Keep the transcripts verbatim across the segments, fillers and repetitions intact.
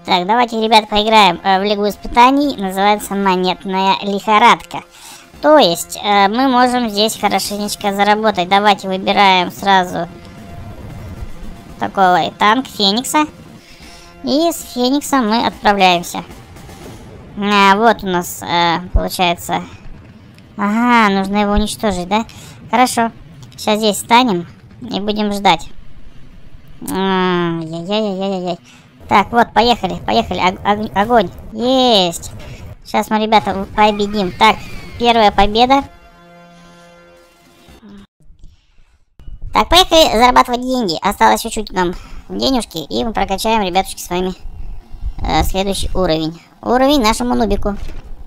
Так, давайте, ребят, поиграем э, в Лигу испытаний. Называется монетная лихорадка. То есть, э, мы можем здесь хорошенечко заработать. Давайте выбираем сразу такого танк Феникса. И с Феникса мы отправляемся. А, вот у нас, э, получается... Ага, нужно его уничтожить, да? Хорошо. Сейчас здесь встанем и будем ждать. Яй-яй-яй-яй-яй. Так, вот, поехали, поехали. Ог огонь. Есть. Сейчас мы, ребята, победим. Так, первая победа. Так, поехали зарабатывать деньги. Осталось чуть-чуть нам денежки, и мы прокачаем, ребятушки, с вами э, следующий уровень. Уровень нашему нубику.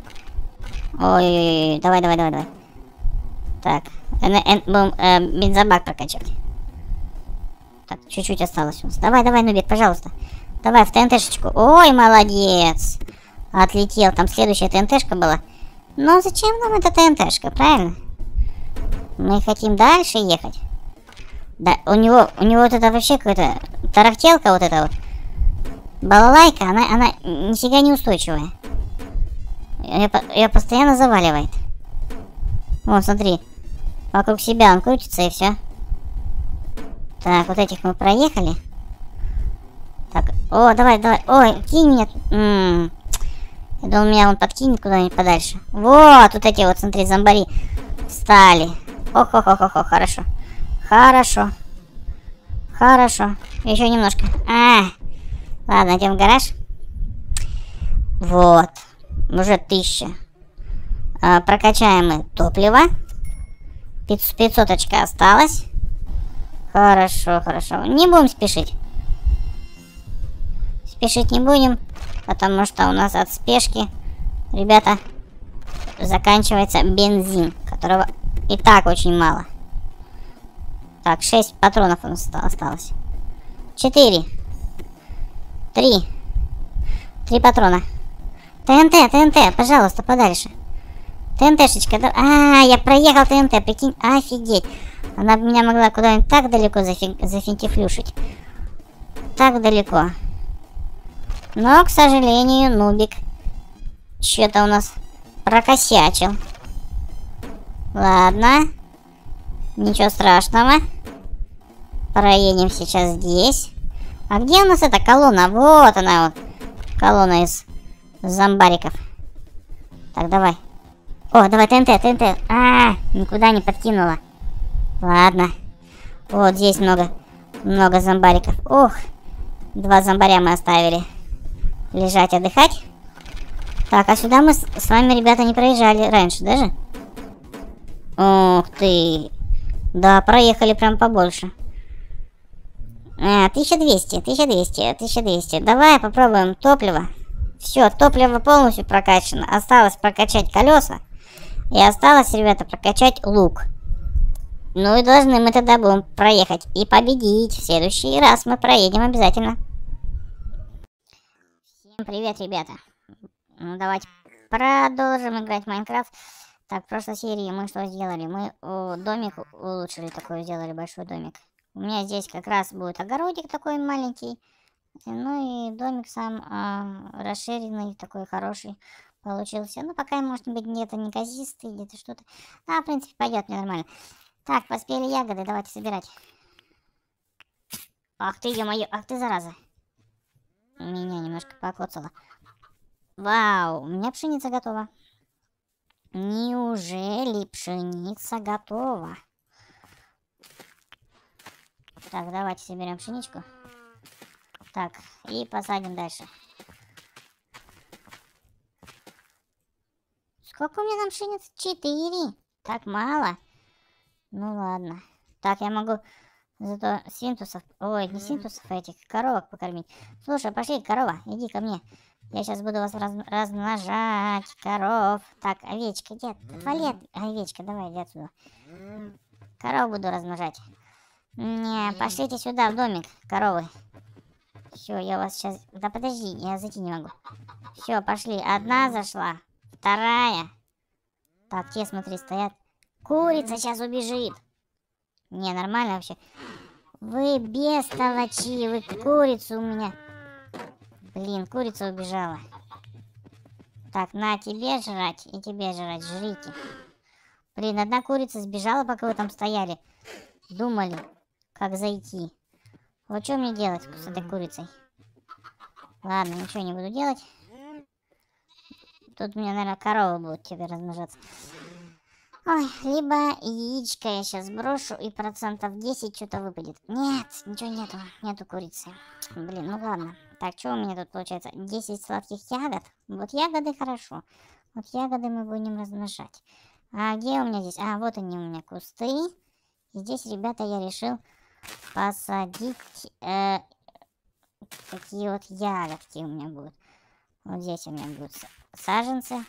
Ой, давай, давай, давай, давай. Так, будем э, бензобак прокачивать. Так, чуть-чуть осталось у нас. Давай, давай, нубик, пожалуйста. Давай в ТНТшечку. Ой, молодец. Отлетел. Там следующая ТНТшка была. Но зачем нам эта ТНТшка, правильно? Мы хотим дальше ехать. Да, у него, у него вот это вообще какая-то тарахтелка вот эта вот. Балалайка, она, она нифига не устойчивая. Ее, ее постоянно заваливает. Вон, смотри. Вокруг себя он крутится и все. Так, вот этих мы проехали. Так, о, давай, давай. Ой, кинь меня. М -м. Я думал, меня он подкинет куда-нибудь подальше. Вот, вот эти вот, смотри, зомбари встали. Ох-ох-ох-ох, хорошо. Хорошо. Хорошо. Еще немножко. А, ладно, идем в гараж. Вот. Уже тысяча. А, прокачаем мы топливо. пятьсот очка осталось. Хорошо, хорошо. Не будем спешить. Спешить не будем, потому что у нас от спешки, ребята, заканчивается бензин, которого и так очень мало. Так, шесть патронов у нас осталось. четыре. три. три патрона. ТНТ, ТНТ, пожалуйста, подальше. ТНТшечка, да... А, я проехал ТНТ, прикинь, офигеть. Она бы меня могла куда-нибудь так далеко зафи... зафинтифлюшить. Так далеко. Но, к сожалению, нубик что-то у нас прокосячил. Ладно. Ничего страшного. Проедем сейчас здесь. А где у нас эта колонна? Вот она вот. Колонна из зомбариков. Так, давай. О, давай, ТНТ, ТНТ. А, никуда не подкинула. Ладно. Вот здесь много, много зомбариков. Ох, два зомбаря мы оставили лежать, отдыхать. Так, а сюда мы с, с вами, ребята, не проезжали раньше даже. Ух ты. Да, проехали прям побольше. А, тысяча двести, тысяча двести, тысяча двести. Давай попробуем топливо. Все, топливо полностью прокачано. Осталось прокачать колеса. И осталось, ребята, прокачать лук. Ну и должны мы тогда будем проехать и победить. В следующий раз мы проедем обязательно. Всем привет, ребята. Ну, давайте продолжим играть в Майнкрафт. Так, в прошлой серии мы что сделали? Мы о, домик улучшили, такой сделали, большой домик. У меня здесь как раз будет огородик такой маленький. Ну и домик сам а, расширенный, такой хороший получился. Ну, пока, может быть, где-то неказистый, где-то что-то. А, в принципе, пойдет мне нормально. Так, поспели ягоды, давайте собирать. Ах ты, ё-моё, ах ты, зараза. Меня немножко покоцало. Вау, у меня пшеница готова. Неужели пшеница готова? Так, давайте соберем пшеничку. Так, и посадим дальше. Сколько у меня там пшеницы? Четыре. Так мало. Ну ладно. Так, я могу зато синтусов... Ой, не синтусов, а этих коровок покормить. Слушай, пошли, корова, иди ко мне. Я сейчас буду вас раз... размножать, коров. Так, овечка, дед, отвали, овечка, давай, иди отсюда. Коров буду размножать. Не, пошлите сюда, в домик, коровы. Все, я вас сейчас... Да подожди, я зайти не могу. Все, пошли. Одна зашла. Вторая. Так, те, смотри, стоят. Курица сейчас убежит. Не, нормально вообще. Вы бестолочи, вы курицу у меня. Блин, курица убежала. Так, на тебе жрать и тебе жрать, жрите. Блин, одна курица сбежала, пока вы там стояли. Думали, как зайти. Вот что мне делать с этой курицей? Ладно, ничего не буду делать. Тут у меня, наверное, коровы будут тебе размножаться. Ой, либо яичко я сейчас брошу и процентов десять что-то выпадет. Нет, ничего нету, нету курицы. Блин, ну ладно. Так, что у меня тут получается? десять сладких ягод. Вот ягоды хорошо. Вот ягоды мы будем размножать. А где у меня здесь? А, вот они у меня кусты. И здесь, ребята, я решил посадить э, такие вот ягодки у меня будут. Вот здесь у меня будут саженцы.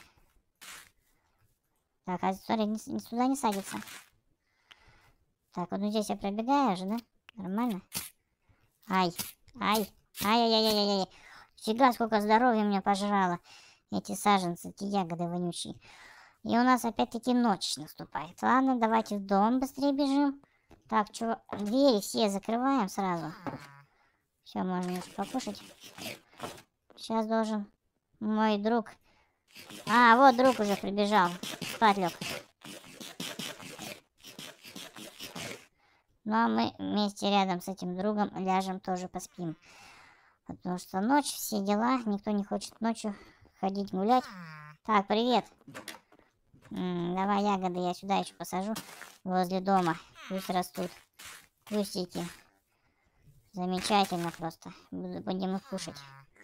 Так, а смотри, не, не, сюда не садится. Так, вот ну здесь я пробегаю уже, да? Нормально? Ай, ай, ай-яй-яй-яй-яй. Фига, сколько здоровья меня пожрало. Эти саженцы, эти ягоды вонючие. И у нас опять-таки ночь наступает. Ладно, давайте в дом быстрее бежим. Так, что, двери все закрываем сразу. Все, можно немножко покушать. Сейчас должен мой друг... А, вот друг уже прибежал. Спать лег. Ну а мы вместе рядом с этим другом ляжем, тоже поспим. Потому что ночь, все дела, никто не хочет ночью ходить гулять. Так, привет. М-м, давай ягоды я сюда еще посажу, возле дома. Пусть растут. Кустики. Замечательно просто. Будем их кушать.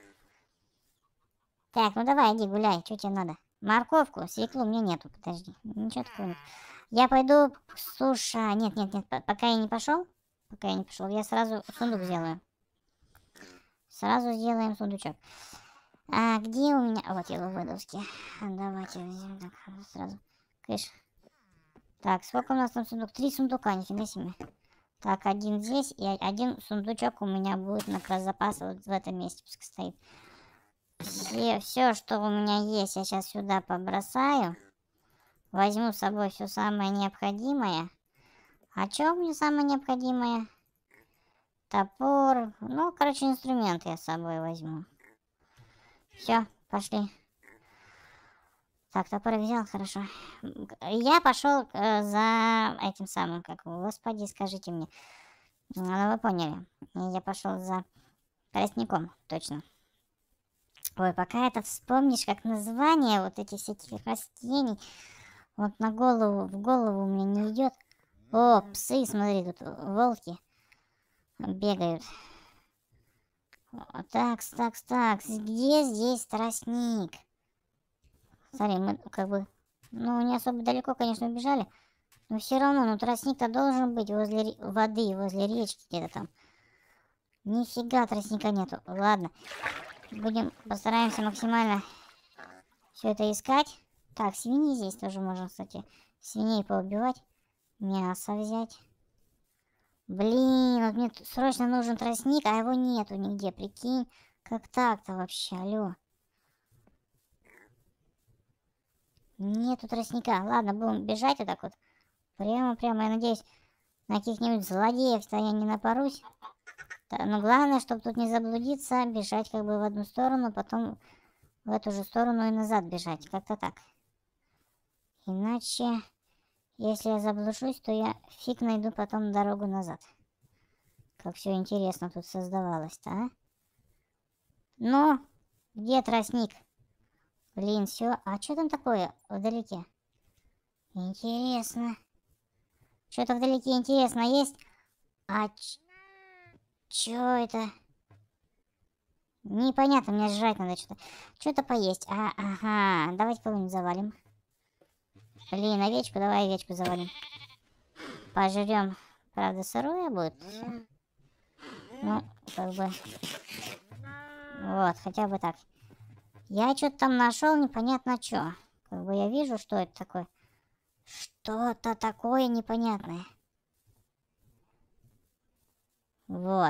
Так, ну давай, иди гуляй, что тебе надо? Морковку, свеклу у меня нету, подожди. Ничего такого нет. Я пойду, слушай, нет, нет, нет, пока я не пошел, пока я не пошел, я сразу сундук сделаю. Сразу сделаем сундучок. А где у меня... Вот я выдовский. Давайте возьмем так, сразу. Кыш. Так, сколько у нас там сундук? Три сундука, нифига себе. Так, один здесь, и один сундучок у меня будет на про запас вот в этом месте пускай стоит. Все, все, что у меня есть, я сейчас сюда побросаю. Возьму с собой все самое необходимое. А что у меня самое необходимое? Топор. Ну, короче, инструменты я с собой возьму. Все, пошли. Так, топор взял, хорошо. Я пошел э, за этим самым, как вы, господи, скажите мне. Ну, вы поняли. Я пошел за тростником, точно. Ой, пока это вспомнишь, как название вот этих всяких растений, вот на голову, в голову у меня не идет. О, псы, смотри, тут волки бегают. Такс, такс, такс, где здесь тростник? Смотри, мы как бы, ну, не особо далеко, конечно, убежали. Но все равно, ну, тростник-то должен быть возле воды, возле речки где-то там. Нифига тростника нету. Ладно. Будем, постараемся максимально все это искать. Так, свиньи здесь тоже можно, кстати, свиней поубивать. Мясо взять. Блин, вот мне срочно нужен тростник, а его нету нигде, прикинь. Как так-то вообще, алло. Нету тростника. Ладно, будем бежать вот так вот. Прямо-прямо, я надеюсь, на каких-нибудь злодеев-то я не напорусь. Да, но главное, чтобы тут не заблудиться, бежать как бы в одну сторону, потом в эту же сторону и назад бежать. Как-то так. Иначе, если я заблужусь, то я фиг найду потом дорогу назад. Как все интересно тут создавалось-то, а? Ну, где тростник? Блин, все. А что там такое вдалеке? Интересно. Что-то вдалеке интересно есть. А ч... Чё это? Непонятно, мне жрать надо что-то. Что-то поесть. А, ага, давайте кого-нибудь завалим. Блин, овечку, давай овечку завалим. Пожрем. Правда, сырое будет? Ну, как бы... Вот, хотя бы так. Я что-то там нашел, непонятно что. Как бы я вижу, что это такое. Что-то такое непонятное. Вот.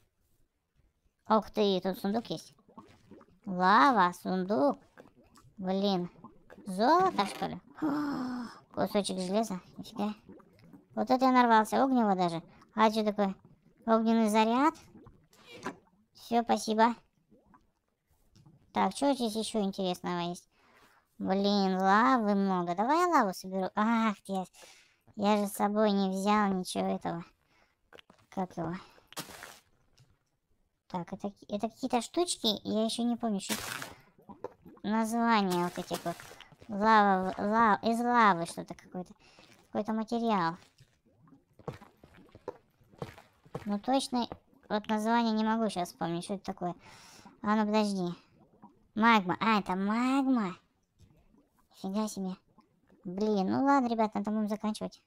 Ух ты, тут сундук есть. Лава, сундук. Блин. Золото, что ли? О, кусочек железа. Нифига. Вот это я нарвался. Огнево даже. А что такое? Огненный заряд. Все, спасибо. Так, что здесь еще интересного есть? Блин, лавы много. Давай я лаву соберу. Ах, я, я же с собой не взял ничего этого. Как его? Так, это, это какие-то штучки. Я еще не помню, что название вот этих вот. Лава, лав, из лавы что-то какой-то. Какой-то материал. Ну точно, вот название не могу сейчас вспомнить, что это такое. А ну подожди. Магма. А, это магма. Фига себе. Блин, ну ладно, ребят, на этом будем заканчивать.